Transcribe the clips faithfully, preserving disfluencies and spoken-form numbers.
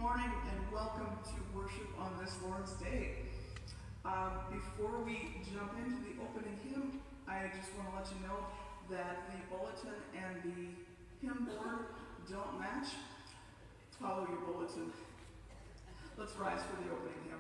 morning and welcome to worship on this Lord's Day. Um, before we jump into the opening hymn, I just want to let you know that the bulletin and the hymn board don't match. Follow your bulletin. Let's rise for the opening hymn.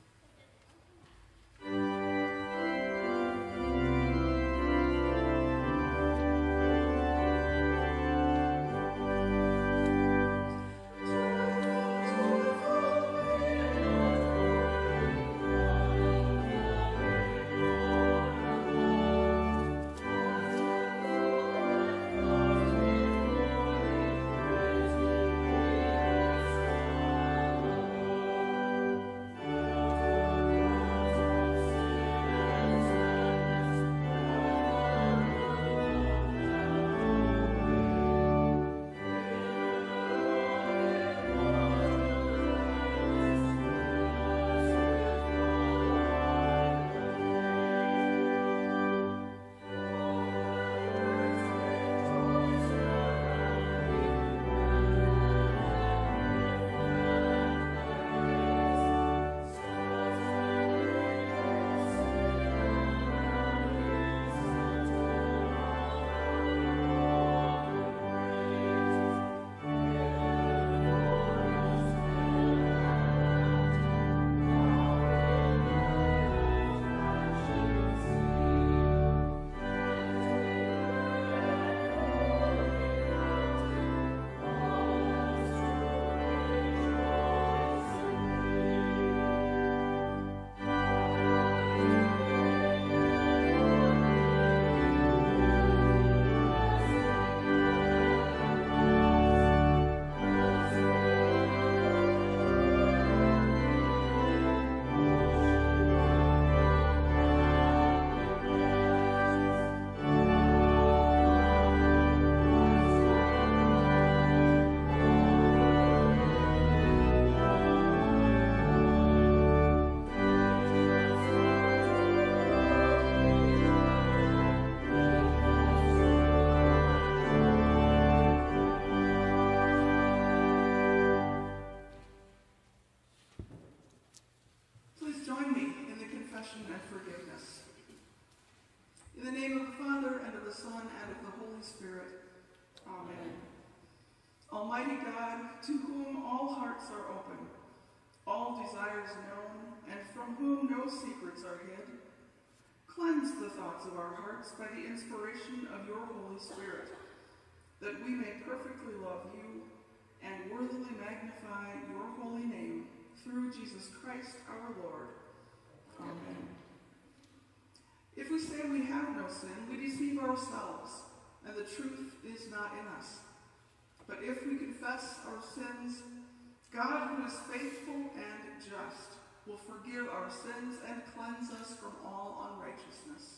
Almighty God, to whom all hearts are open, all desires known, and from whom no secrets are hid, cleanse the thoughts of our hearts by the inspiration of your Holy Spirit, that we may perfectly love you and worthily magnify your holy name through Jesus Christ our Lord. Amen. If we say we have no sin, we deceive ourselves, and the truth is not in us. But if we confess our sins, God, who is faithful and just, will forgive our sins and cleanse us from all unrighteousness.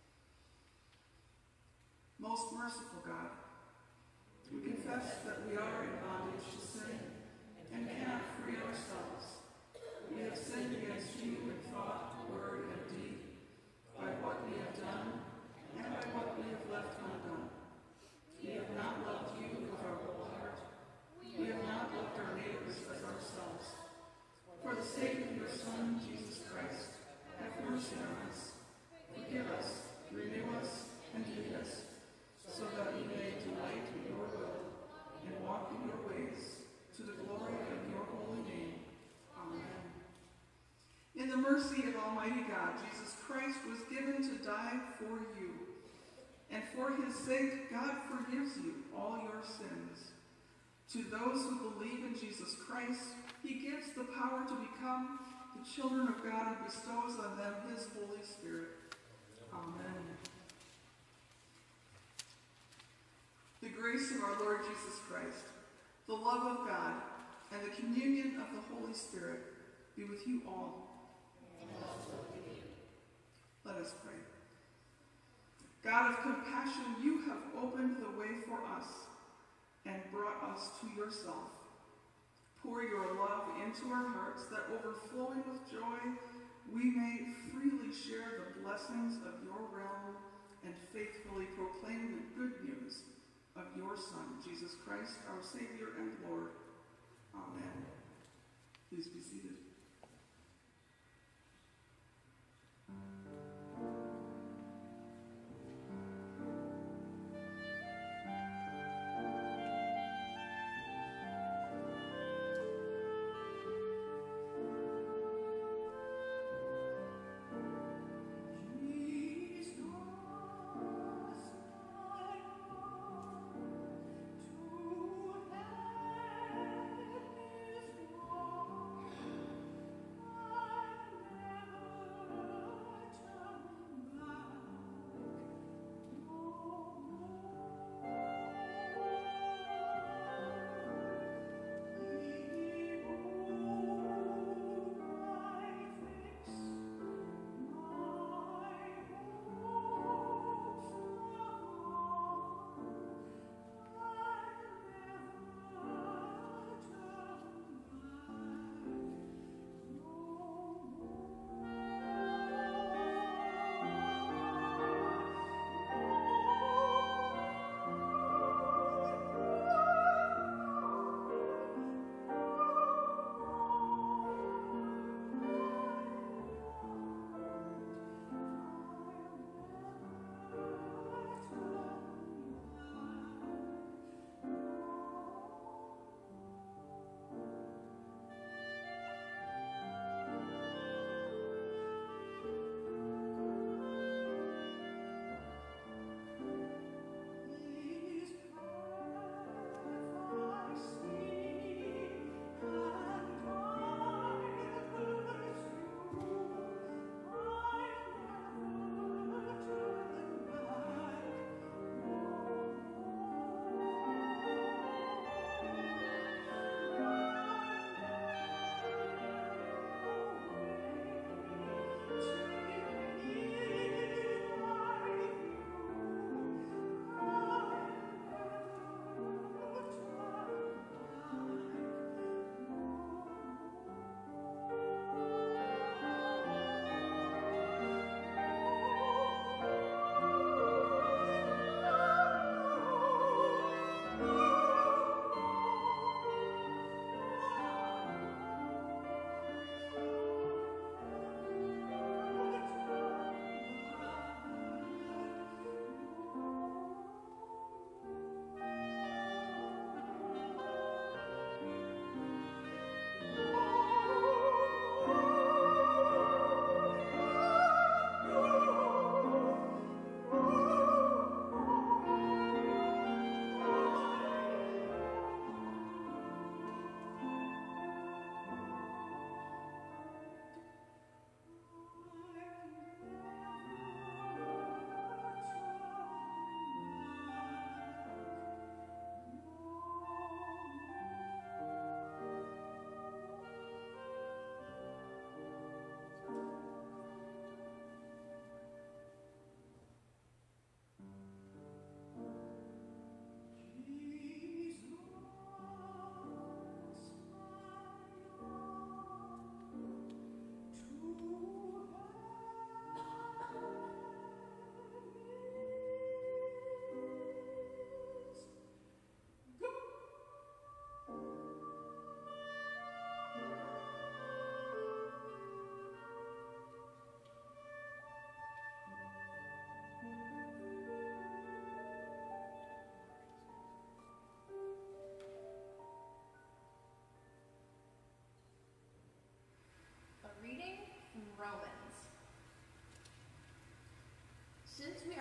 Most merciful God, we confess that we are in bondage to sin and cannot free ourselves. We have sinned against you in thought, word, and deed, by what we have done and by what we have left undone. We have not loved you with our whole heart. We have not loved our neighbors as ourselves. For the sake of your Son, Jesus Christ, have mercy on us. Forgive us, renew us, and lead us, so that we may delight in your will and walk in your ways, to the glory of your holy name. Amen. In the mercy of Almighty God, Jesus Christ was given to die for you. And for his sake, God forgives you all your sins. To those who believe in Jesus Christ, he gives the power to become the children of God and bestows on them his Holy Spirit. Amen. The grace of our Lord Jesus Christ, the love of God, and the communion of the Holy Spirit be with you all. And also with you. Let us pray. God of compassion, you have opened the way for us and brought us to yourself. Pour your love into our hearts that, overflowing with joy, we may freely share the blessings of your realm and faithfully proclaim the good news of your Son, Jesus Christ, our Savior and Lord. Amen.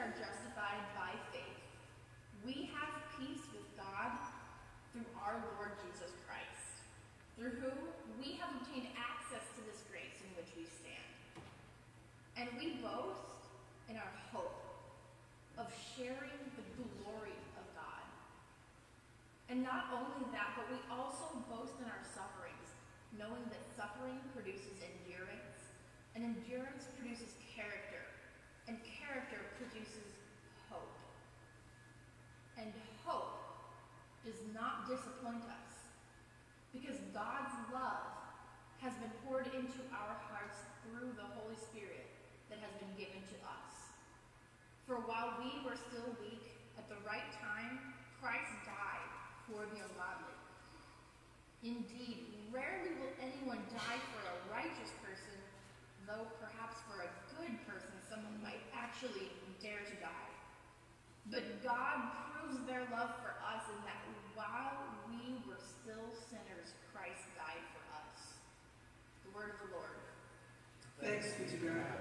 are justified by faith, we have peace with God through our Lord Jesus Christ, through whom we have obtained access to this grace in which we stand. And we boast in our hope of sharing the glory of God. And not only that, but we also boast in our sufferings, knowing that suffering produces endurance, and endurance produces character, and character produces hope. And hope does not disappoint us, because God's love has been poured into our hearts through the Holy Spirit that has been given to us. For while we were still weak, at the right time, Christ died for the ungodly. Indeed, rarely will anyone die for a righteous person, though perhaps for a good person someone might actually dare to die. But God proves their love for us in that while we were still sinners, Christ died for us. The word of the Lord. Thanks be to God.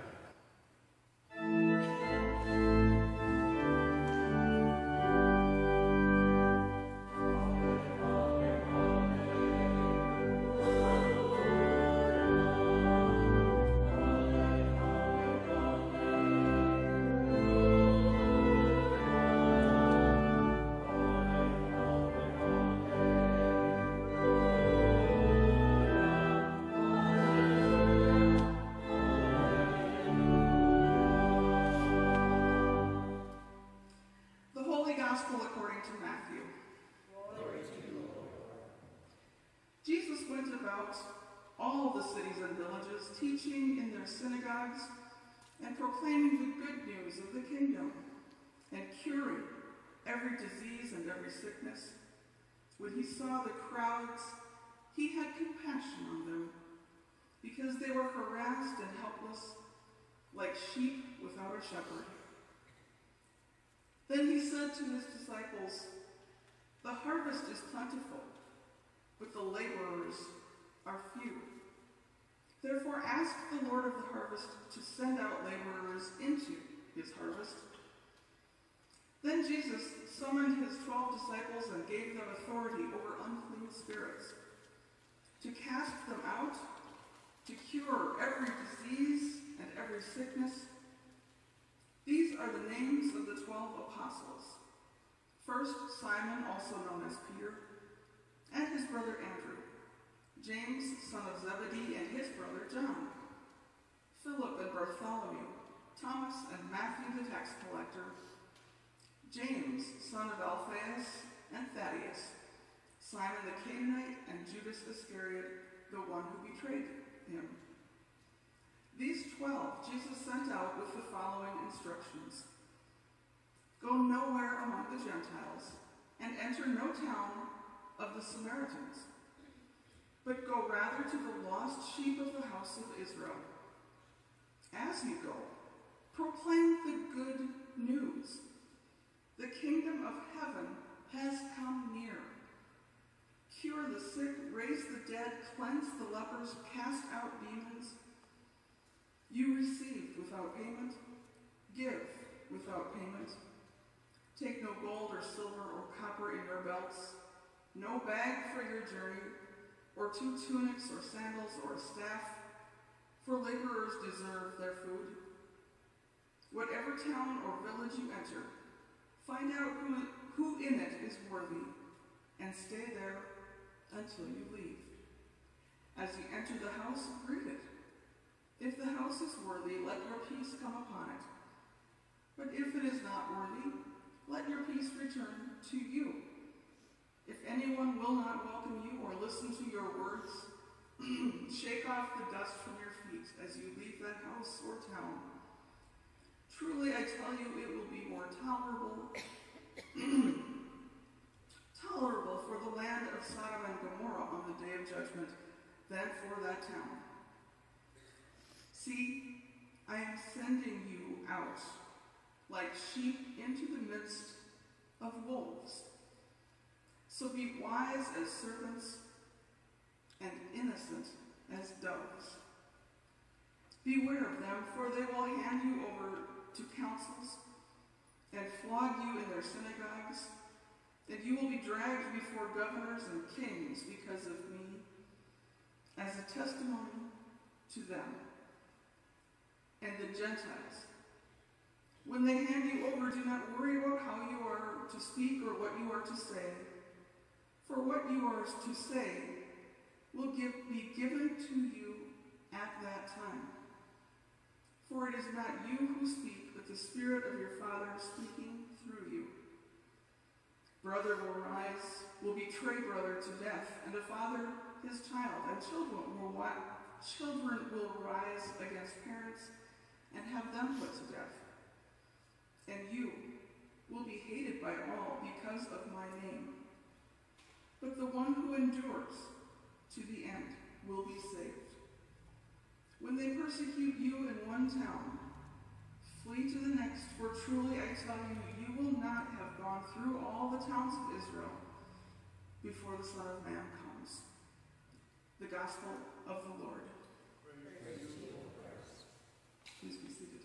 All the cities and villages, teaching in their synagogues and proclaiming the good news of the kingdom and curing every disease and every sickness. When he saw the crowds, he had compassion on them because they were harassed and helpless like sheep without a shepherd. Then he said to his disciples, "The harvest is plentiful, but the laborers are few. Therefore ask the Lord of the harvest to send out laborers into his harvest." Then Jesus summoned his twelve disciples and gave them authority over unclean spirits, to cast them out, to cure every disease and every sickness. These are the names of the twelve apostles. First, Simon, also known as Peter, and his brother Andrew, James, son of Zebedee, and his brother John, Philip and Bartholomew, Thomas and Matthew the tax collector, James, son of Alphaeus and Thaddeus, Simon the Canaanite, and Judas Iscariot, the one who betrayed him. These twelve Jesus sent out with the following instructions. Go nowhere among the Gentiles, and enter no town of the Samaritans, but go rather to the lost sheep of the house of Israel. As you go, proclaim the good news. The kingdom of heaven has come near. Cure the sick, raise the dead, cleanse the lepers, cast out demons. You received without payment, give without payment. Take no gold or silver or copper in your belts, no bag for your journey, or two tunics or sandals or a staff, for laborers deserve their food. Whatever town or village you enter, find out who, who in it is worthy, and stay there until you leave. As you enter the house, greet it. If the house is worthy, let your peace come upon it. But if it is not worthy, let your peace return to you. If anyone will not welcome you or listen to your words, shake off the dust from your feet as you leave that house or town. Truly, I tell you, it will be more tolerable, tolerable for the land of Sodom and Gomorrah on the day of judgment than for that town. See, I am sending you out like sheep into the midst of wolves. So be wise as serpents and innocent as doves. Beware of them, for they will hand you over to councils and flog you in their synagogues, and you will be dragged before governors and kings because of me, as a testimony to them and the Gentiles. When they hand you over, do not worry about how you are to speak or what you are to say, for what you are to say will give, be given to you at that time. For it is not you who speak, but the Spirit of your Father speaking through you. Brother will rise, will betray brother to death, and a father his child, and children will, children will rise against parents and have them put to death. And you will be hated by all because of my name. But the one who endures to the end will be saved. When they persecute you in one town, flee to the next, for truly I tell you, you will not have gone through all the towns of Israel before the Son of Man comes. The Gospel of the Lord. Praise to you, Christ. Please be seated.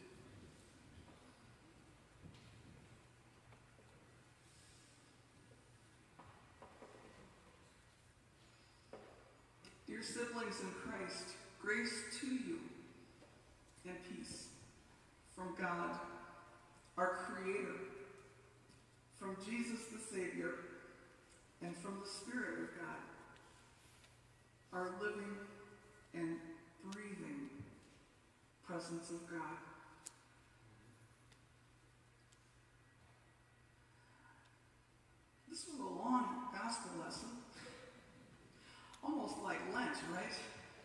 Dear siblings in Christ, grace to you and peace from God, our Creator, from Jesus the Savior, and from the Spirit of God, our living and breathing presence of God. This was a long gospel lesson, almost like Lent, right?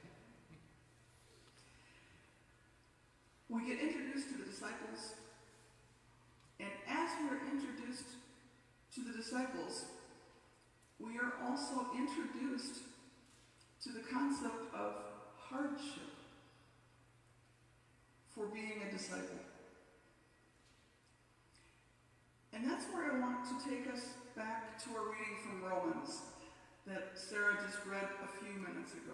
We get introduced to the disciples, and as we are introduced to the disciples, we are also introduced to the concept of hardship for being a disciple. And that's where I want to take us back to our reading from Romans that Sarah just read a few minutes ago.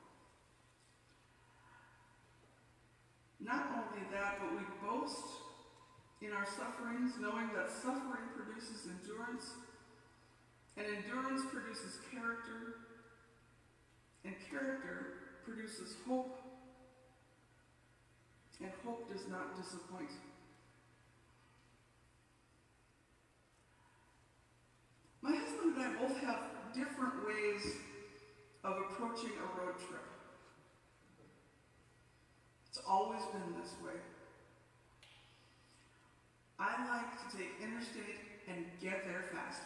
Not only that, but we boast in our sufferings, knowing that suffering produces endurance, and endurance produces character, and character produces hope, and hope does not disappoint. My husband and I both have different ways of approaching a road trip. It's always been this way. I like to take interstate and get there fast.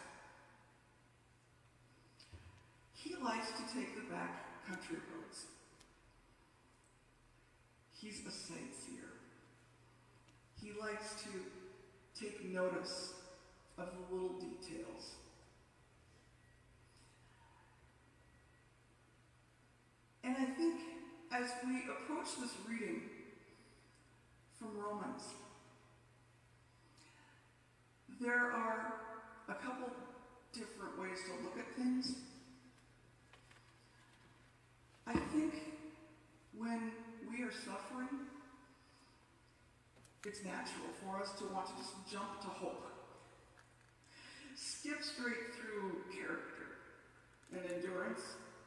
He likes to take the back country roads. He's a sightseer. He likes to take notice of the little details. And I think as we approach this reading from Romans, there are a couple different ways to look at things. I think when we are suffering, it's natural for us to want to just jump to hope. Skip straight through character and endurance.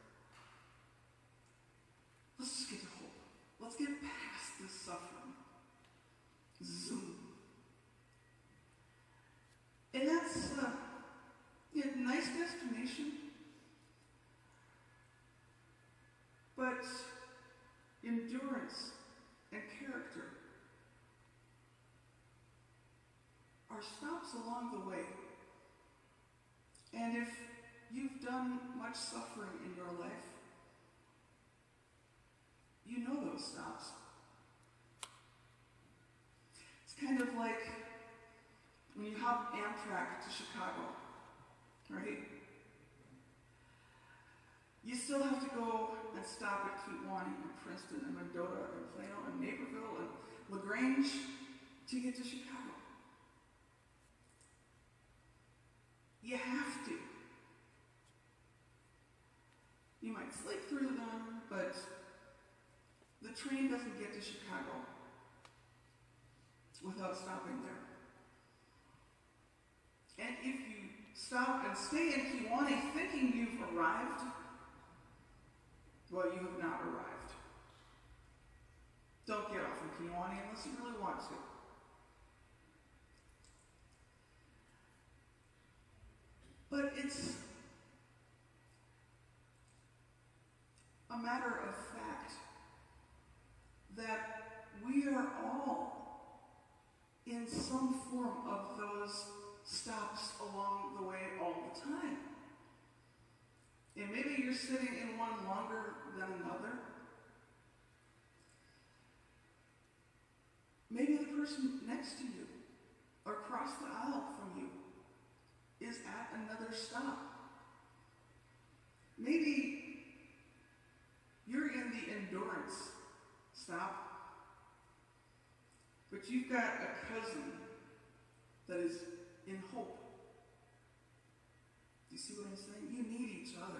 Let's just get to hope. Let's get past this suffering. Zoom. And that's uh, a nice destination. But endurance and character are stops along the way. And if you've done much suffering in your life, you know those stops. It's kind of like when you hop Amtrak to Chicago, right? You still have to go and stop at Kewanee and Princeton and Mendota and Plano and Naperville and LaGrange to get to Chicago. You have to. You might slip through them, but the train doesn't get to Chicago without stopping there. And if you stop and stay in Kewanee thinking you've arrived, well, you have not arrived. Don't get off in Kewanee unless you really want to. But it's a matter of fact that we are all in some form of those stops along the way all the time. And maybe you're sitting in one longer than another. Maybe the person next to you or across the aisle from you is at another stop. Maybe you're in the endurance stop, but you've got a cousin that is in hope. Do you see what I'm saying? You need each other.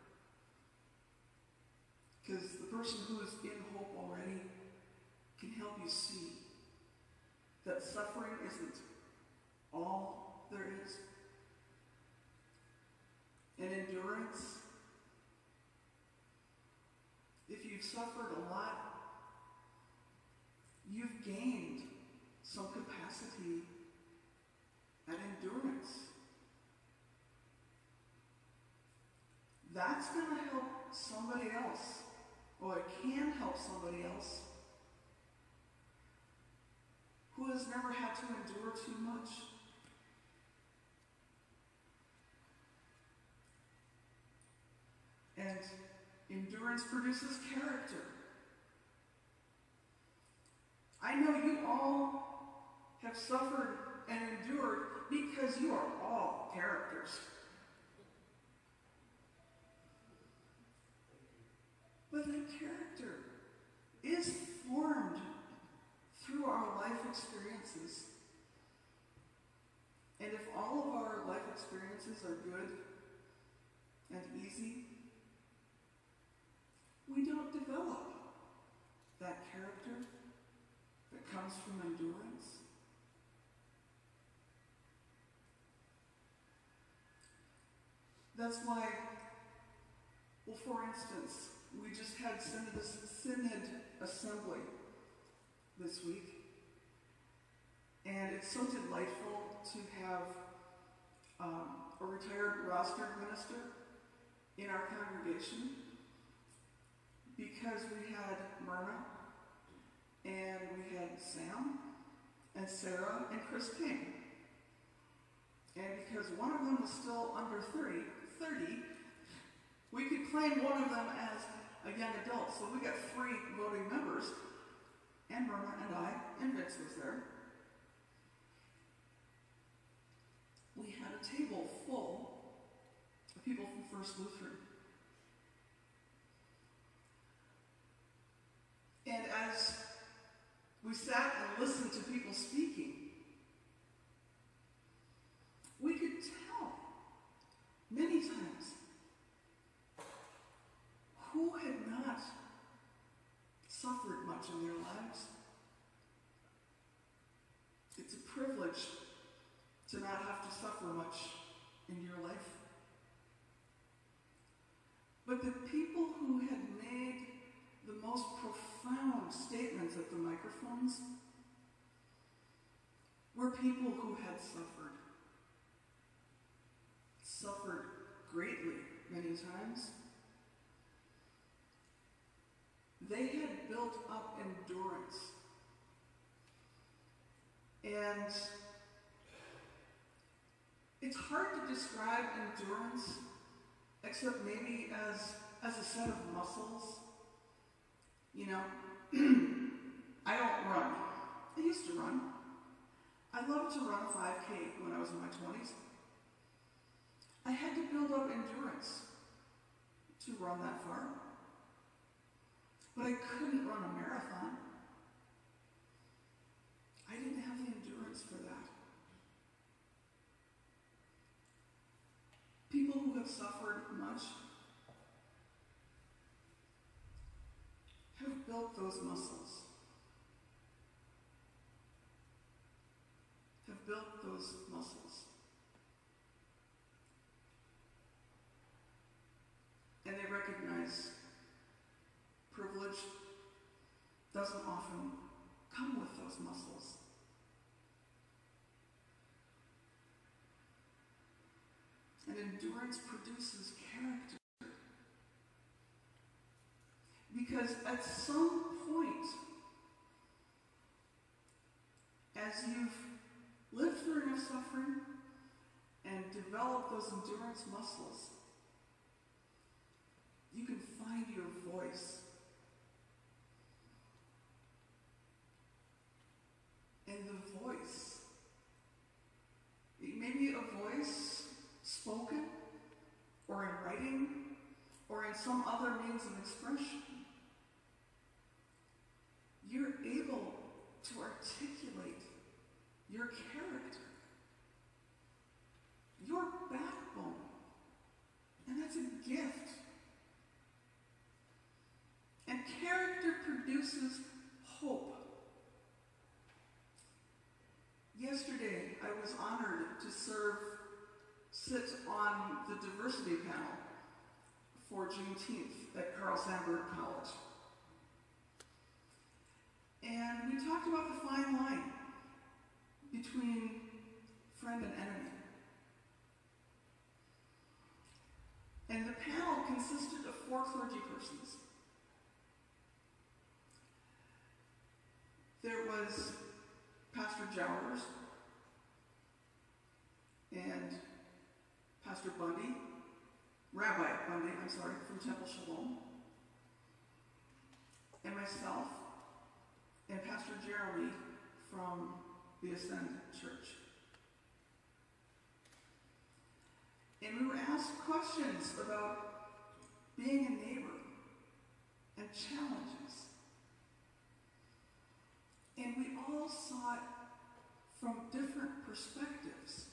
Because the person who is in hope already can help you see that suffering isn't all there is. And endurance, if you've suffered a lot, you've gained some capacity at endurance. That's going to help somebody else, or it can help somebody else who has never had to endure too much. And endurance produces character. I know you all have suffered and endured because you are all characters. But that character is formed through our life experiences. And if all of our life experiences are good and easy, we don't develop that character that comes from endurance. That's why, well, for instance, we just had Synod, Synod Assembly this week, and it's so delightful to have um, a retired rostered minister in our congregation, because we had Myrna, and we had Sam, and Sarah, and Chris King. And because one of them was still under thirty, thirty, we could claim one of them as a young adult. So we got three voting members, and Myrna and I, and Vince was there. We had a table full of people from First Lutheran. And as we sat and listened to people speaking, we could tell many times who had not suffered much in their lives. It's a privilege to not have to suffer much in your life. But the people who had made the most profound statements at the microphones were people who had suffered. Suffered greatly many times. They had built up endurance. And it's hard to describe endurance except maybe as, as a set of muscles. You know, I don't run. I used to run. I loved to run a five K when I was in my twenties. I had to build up endurance to run that far. But I couldn't run a marathon. I didn't have the endurance for that. People who have suffered much have built those muscles, have built those muscles. is, privilege doesn't often come with those muscles. And endurance produces character. Because at some point, as you've lived through enough suffering and developed those endurance muscles, you can find your voice. And the voice, it may be a voice spoken, or in writing, or in some other means of expression. You're able to articulate your character, your backbone, and that's a gift. And character produces hope. Yesterday, I was honored to serve, sit on the diversity panel for Juneteenth at Carl Sandburg College. And we talked about the fine line between friend and enemy. And the panel consisted of four clergy persons. There was Pastor Jowers and Pastor Bundy, Rabbi Bundy, I'm sorry, from Temple Shalom, and myself, and Pastor Jeremy from the Ascend Church. And we were asked questions about being a neighbor and challenges. And we all saw it from different perspectives.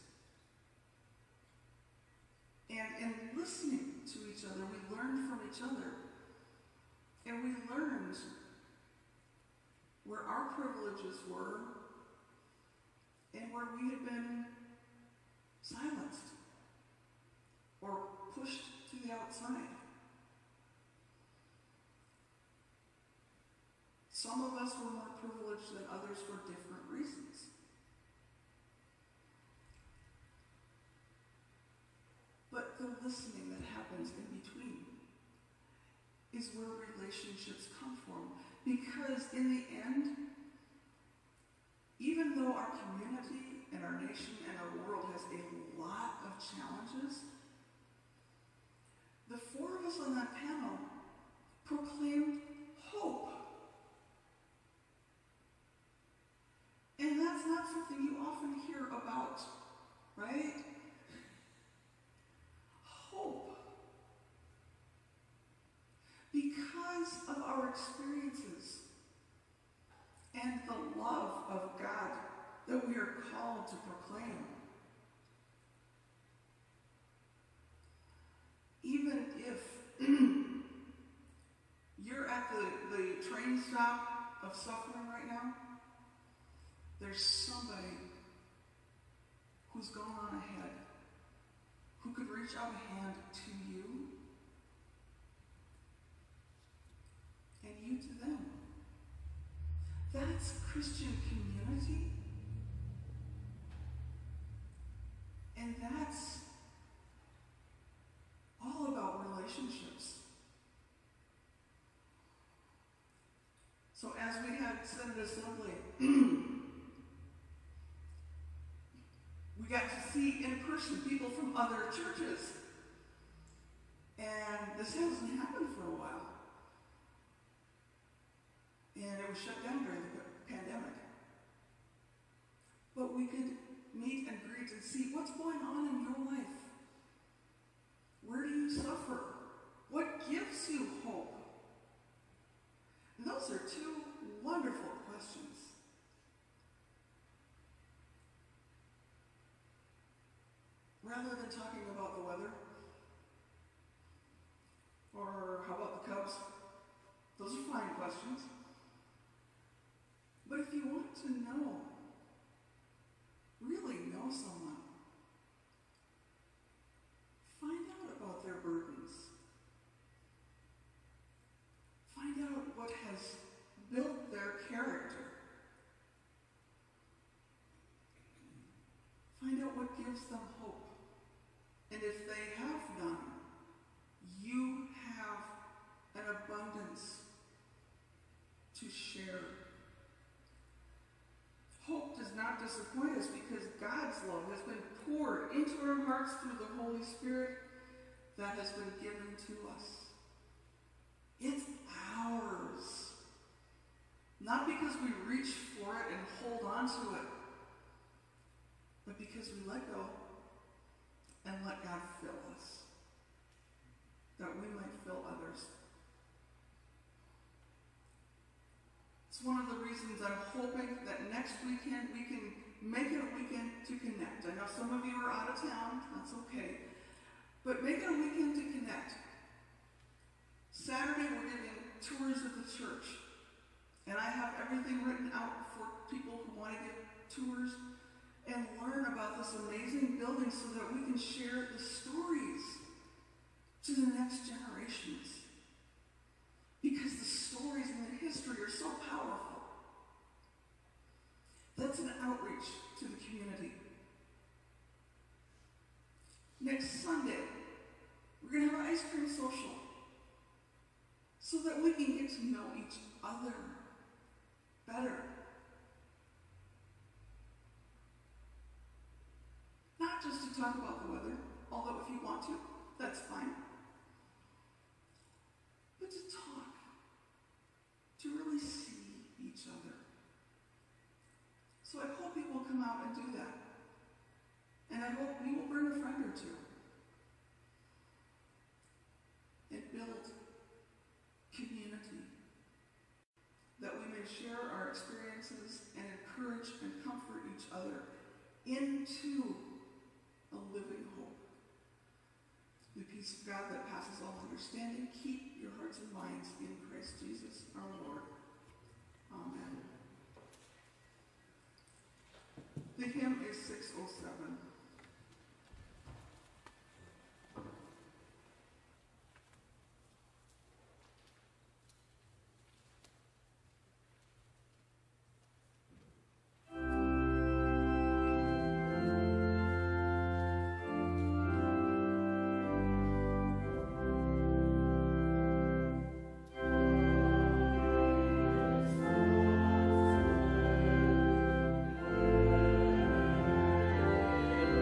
And in listening to each other, we learned from each other. And we learned where our privileges were and where we had been silenced or pushed to the outside. Some of us were more privileged than others for different reasons. But the listening that happens in between is where relationships come from. Because in the end, even though our community and our nation and our world has a lot of challenges, the four of us on that panel proclaimed hope. And that's not something you often hear about, right? Hope. Because of our experiences and the love of God that we are called to proclaim. Even if you're at the, the train stop of suffering right now, there's somebody who's gone on ahead, who could reach out a hand to you, and you to them. That's Christian community. And that's all about relationships. So as we had Synod Assembly, we got to see in person people from other churches. And this hasn't happened for a while. And it was shut down during the pandemic. But we could meet and greet and see what's going on in your life. Where do you suffer? What gives you hope? And those are two wonderful questions. Rather than talking about the weather, or how about the Cubs, those are fine questions. But if you want to know, really know someone, find out about their burdens. has built their character. Find out what gives them hope. And if they have none, you have an abundance to share. Hope does not disappoint us because God's love has been poured into our hearts through the Holy Spirit that has been given to us. It's ours. Not because we reach for it and hold on to it, but because we let go and let God fill us, that we might fill others. It's one of the reasons I'm hoping that next weekend we can make it a weekend to connect. I know some of you are out of town, that's okay. But make it a weekend to connect. Saturday we're giving tours of the church. And I have everything written out for people who want to get tours and learn about this amazing building so that we can share the stories to the next generations. Because the stories and the history are so powerful. That's an outreach to the community. Next Sunday, we're going to have an ice cream social so that we can get to know each other better. Not just to talk about the weather, although if you want to, that's fine. But to talk, to really see each other. So I hope you will come out and do that. And I hope you will bring a friend or two. And build community. That we may share our experiences and encourage and comfort each other into a living hope. The peace of God that passes all understanding, keep your hearts and minds in Christ Jesus our Lord. Amen. The hymn is six oh seven. Thank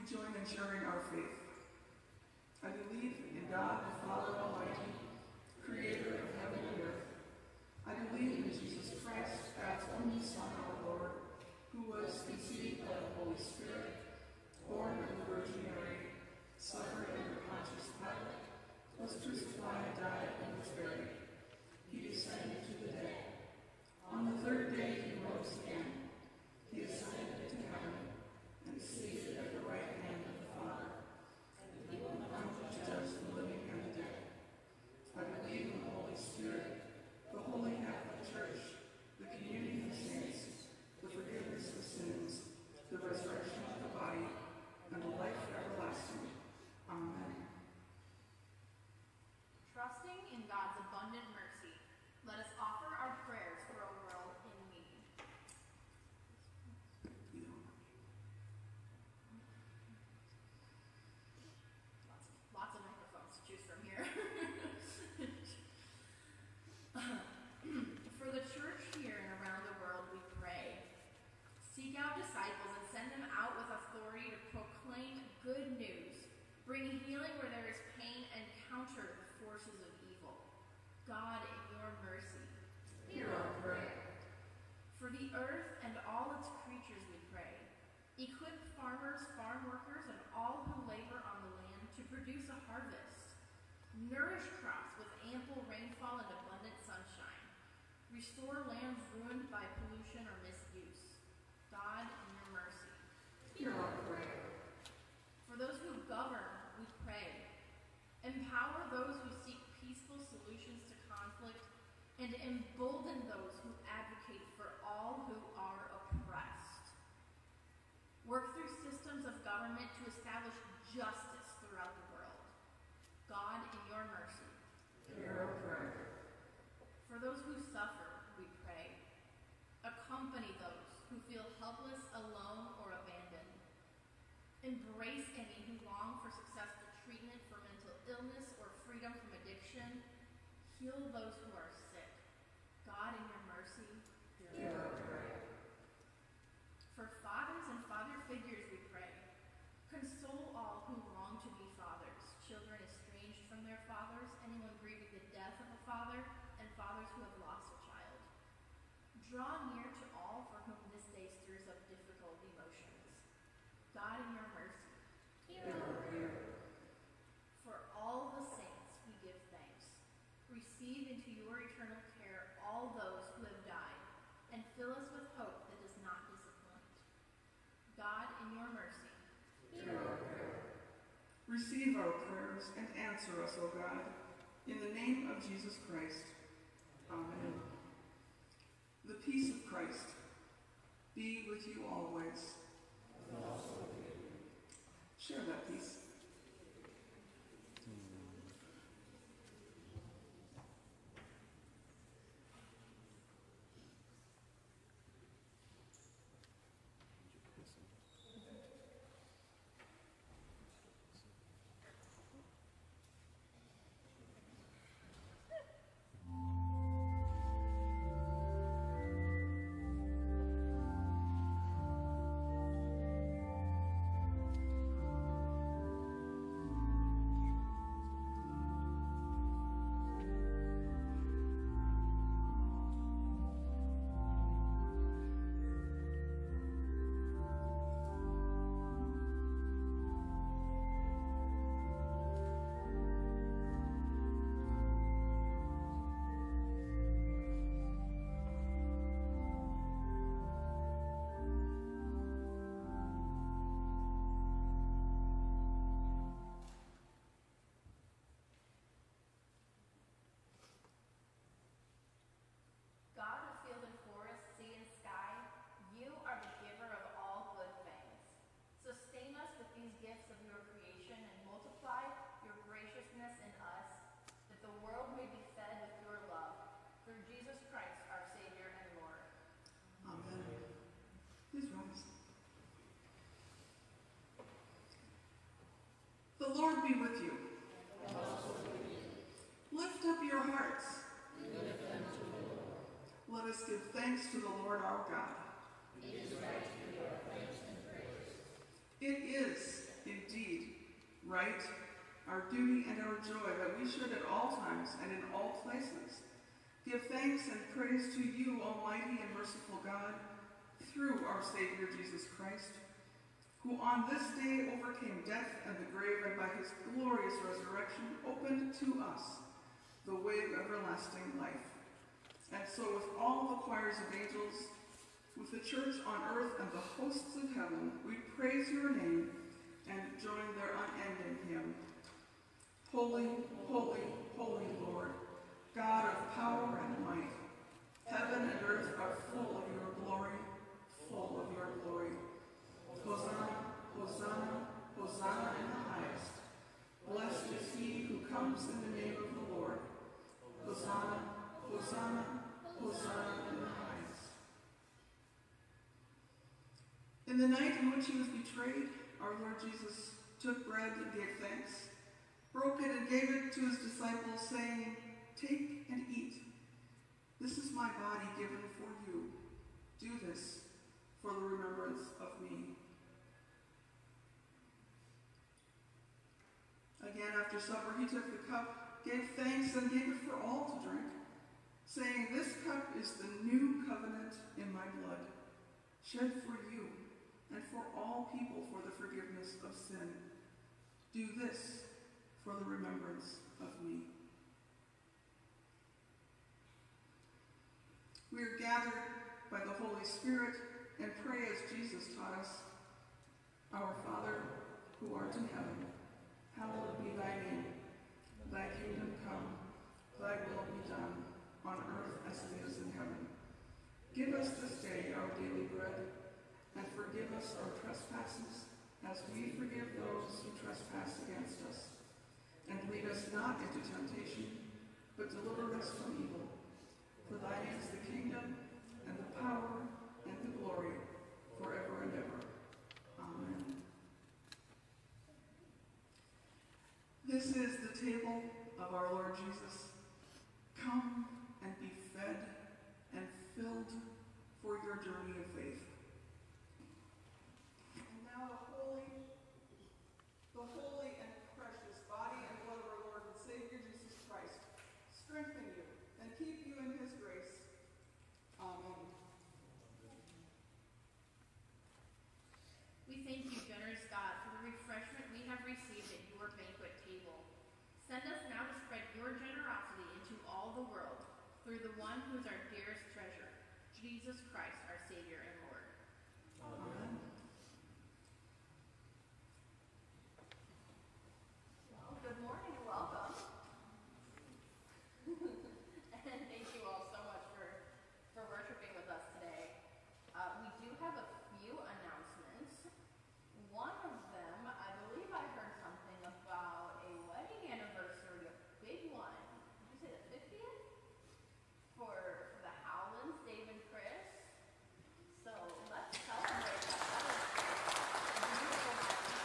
we join in sharing our faith. I believe in God, the Father Almighty, creator of heaven and earth. I believe in Jesus Christ, God's only Son, our Lord, who was conceived by the Holy Spirit, born of the Virgin Mary, suffered under Pontius Pilate, was crucified, died, and was buried. He descended to the dead. On the third day he rose again. He ascended to heaven and is seated at the right hand of the Father. And he will come to judge the living and the dead. I believe in the Holy Spirit, the Holy Catholic Church, the communion of saints, the forgiveness of sins, the resurrection of the body, and the life everlasting. Amen. Trusting in God's abundant mercy, let us offer our prayers for a world in need. Lots, lots of microphones to choose from here. For the church here and around the world, we pray. Seek out disciples and send them out with authority to proclaim good news, bring healing where there is pain, and counter the forces of evil. God, in your mercy, hear our prayer. For the earth and all its creatures, we pray. Equip farmers, farm workers, and all who labor on the land to produce a harvest. Nourish crops with ample rainfall and abundant sunshine. Restore lands ruined by pollution or misuse. God, in your mercy, hear our prayer. For those who govern, we pray. Empower those who seek peaceful solutions to conflict, and embolden those who advocate for all who are oppressed. Work through systems of government to establish justice throughout the world. God, in your mercy, hear our prayer. For those who suffer, we pray. Accompany those who feel helpless, alone, or abandoned. Embrace any who long for successful treatment for mental illness or freedom from addiction. Heal those who are sick. God, in your mercy, hear our prayer. For fathers and father figures, we pray. Console all who long to be fathers, children estranged from their fathers, anyone grieving the death of a father, and fathers who have lost a child. Draw near to all for whom this day stirs up difficult emotions. God, in your mercy, hear our prayer. For all the saints, we give thanks. Receive into your eternal care all those who have died, and fill us with hope that does not disappoint. God, in your mercy, hear our prayer. Receive our prayers and answer us, O God, in the name of Jesus Christ. Amen. The peace of Christ be with you always. And also with you. Share that peace. The Lord be with you. And also with you. Lift up your hearts. We lift them to the Lord. Let us give thanks to the Lord our God. It is right to give our thanks and praise. It is duty and our joy, that we should at all times and in all places give thanks and praise to you, Almighty and merciful God, through our Savior Jesus Christ, who on this day overcame death and the grave, and by his glorious resurrection opened to us the way of everlasting life. And so with all the choirs of angels, with the church on earth and the hosts of heaven, we praise your name and join their unending hymn. Holy, holy, holy Lord, God of power and might, heaven and earth are full of your glory, full of your glory. Hosanna, Hosanna, Hosanna in the highest. Blessed is he who comes in the name of the Lord. Hosanna, Hosanna, Hosanna in the highest. In the night in which he was betrayed, our Lord Jesus took bread and gave thanks, broke it and gave it to his disciples, saying, "Take and eat. This is my body given for you. Do this for the remembrance of me." Again, after supper, he took the cup, gave thanks, and gave it for all to drink, saying, "This cup is the new covenant in my blood, shed for you and for all people for the forgiveness of sin. Do this for the remembrance of me." We are gathered by the Holy Spirit and pray as Jesus taught us. Our Father, who art in heaven, hallowed be thy name. Thy kingdom come, thy will be done, on earth as it is in heaven. Give us this day our daily bread, and forgive us our trespasses, as we forgive those who trespass against us. And lead us not into temptation, but deliver us from evil. For thine is the kingdom, and the power, and the glory, forever and ever. Amen. This is the table of our Lord Jesus. Come and be fed and filled for your journey of faith. And now the holy, the holy and precious body and blood of our Lord and Savior Jesus Christ strengthen you and keep you in his grace. Amen. We thank you, generous God, for the refreshment we have received at your banquet table. Send us now to spread your generosity into all the world through the one who is our dearest treasure, Jesus Christ, our Savior and Lord. Amen. Well, good morning and welcome. And thank you all so much for, for worshiping with us today. Uh, we do have a few announcements. One of them, I believe I heard something about a wedding anniversary, a big one. Did you say the fiftieth? For, for the Howlands, Dave and Chris. So let's celebrate that. That is a beautiful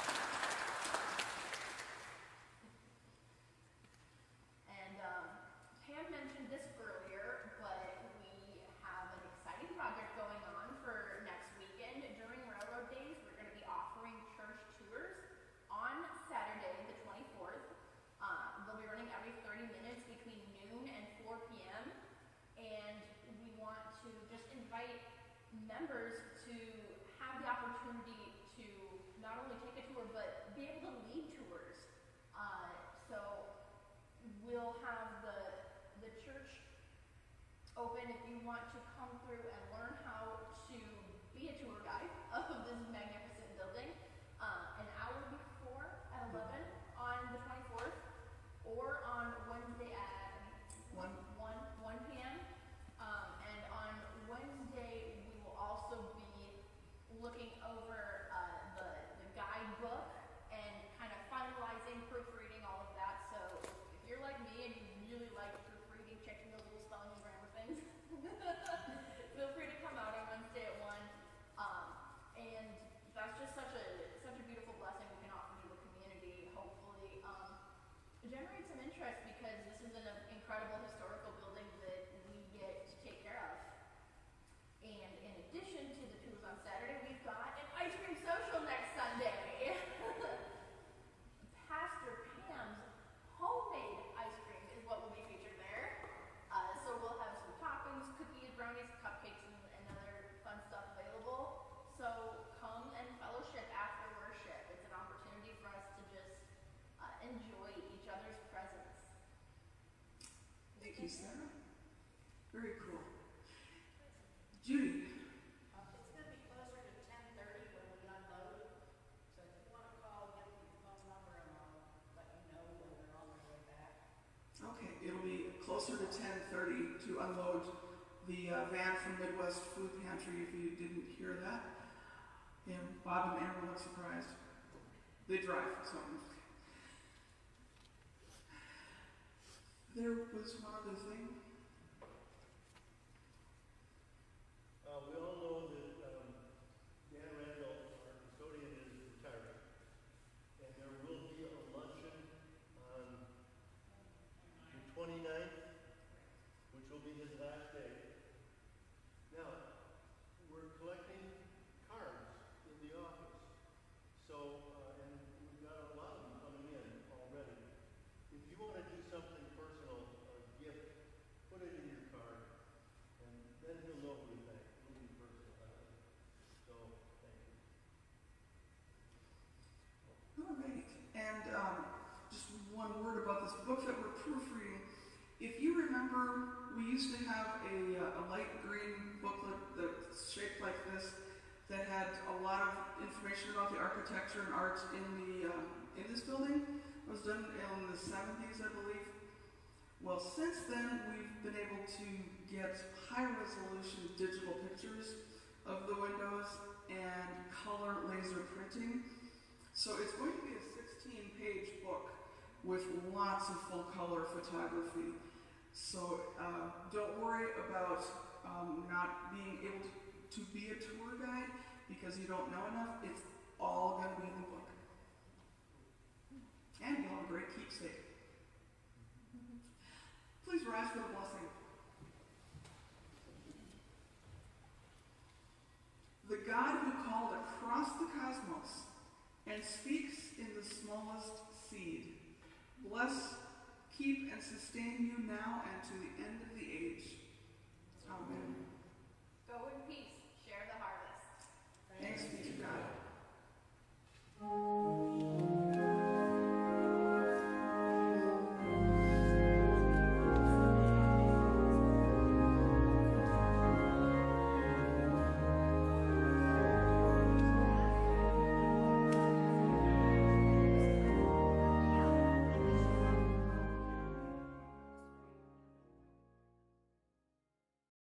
milestone. And um, Pam mentioned this earlier, but we have an exciting project going on for next weekend. During Railroad Days, we're going to be offering church tours on Saturday, the twenty-fourth. Uh, they'll be running every thirty minutes between noon and four p m And we want to just invite members to have the opportunity to not only take a tour, but be able to lead tours. Uh, so we'll have the, the church open if you want to come through and learn how to be a tour guide of this magnificent building. Uh, an hour before at eleven on the twenty-fourth, or on Wednesday at One. one p m Um, and on Wednesday, we will also be looking over uh, the, the guidebook and kind of finalizing, proofreading all of that. So if you're like me and you really like proofreading, checking those little spelling and grammar things, feel free to come out on Wednesday at one. Um, and that's just such a such a beautiful blessing we can offer to the community. Hopefully, um, generate some interest, because this is an incredible historical building that we get to take care of. And in addition to the tours on Saturday, we've got an ice cream social next Sunday. Pastor Pam's Thank you, Sarah. Very cool. Judy. Uh, it's going to be closer to ten thirty when we unload. So if you want to call, give me your phone number and I'll let you know when they're on their way back. Okay, it'll be closer to ten thirty to unload the uh, van from Midwest Food Pantry, if you didn't hear that. And Bob and Aaron look surprised. They drive, so. There was one other thing. Uh, we all know that um, Dan Randall, our custodian, is retiring. And there will be a luncheon on the twenty-ninth, which will be his last day. Now, we're collecting cards in the office. So, uh, and we've got a lot of them coming in already. If you want to do something personal, a gift, put it in your card, and then he'll know who to thank. It'll be personal. So, thank you. All right. And um, just one word about this book that we're proofreading. If you remember, we used to have a, uh, a light green booklet that's shaped like this that had a lot of information about the architecture and art in the uh, in this building. It was done in the seventies, I believe. Well, since then, we've been able to get high-resolution digital pictures of the windows and color laser printing. So it's going to be a sixteen-page book with lots of full-color photography. So uh, don't worry about um, not being able to, to be a tour guide because you don't know enough. It's all going to be in the book. And you'll have a great keepsake. Please rise for the blessing. The God who called across the cosmos and speaks in the smallest seed, bless, keep, and sustain you now and to the end of the age. Amen. Go in peace.